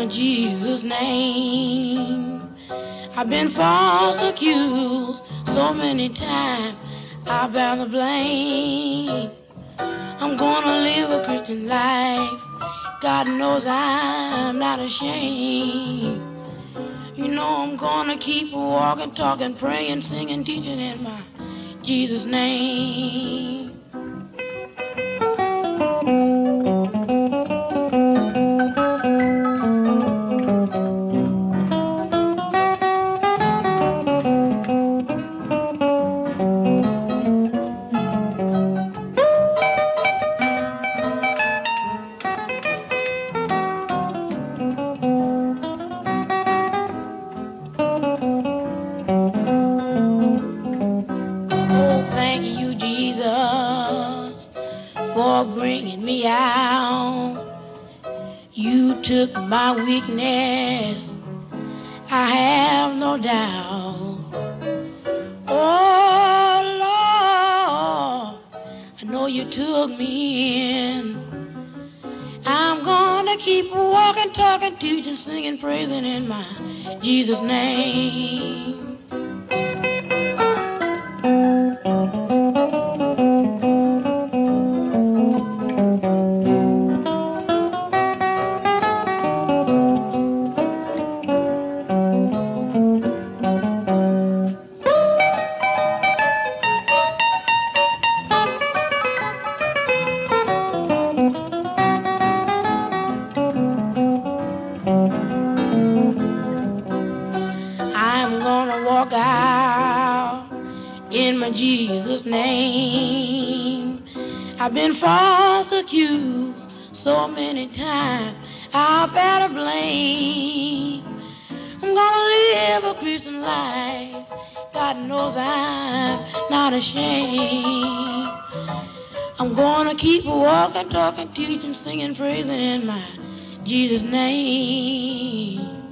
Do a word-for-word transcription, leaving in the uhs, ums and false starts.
my Jesus' name. I've been false accused so many times, I bear the blame. I'm gonna live a Christian life. God knows I'm not ashamed. You know I'm gonna keep walking, talking, praying, singing, teaching in my Jesus' name. For bringing me out, you took my weakness, I have no doubt. Oh Lord, I know you took me in. I'm gonna keep walking, talking, teaching, singing, praising in my Jesus' name. I'm gonna walk out in my Jesus' name. I've been false accused so many times, I'll better blame. I'm gonna live a Christian life. God knows I'm not ashamed. I'm gonna keep walking, talking, teaching, singing, praising in my Jesus' name.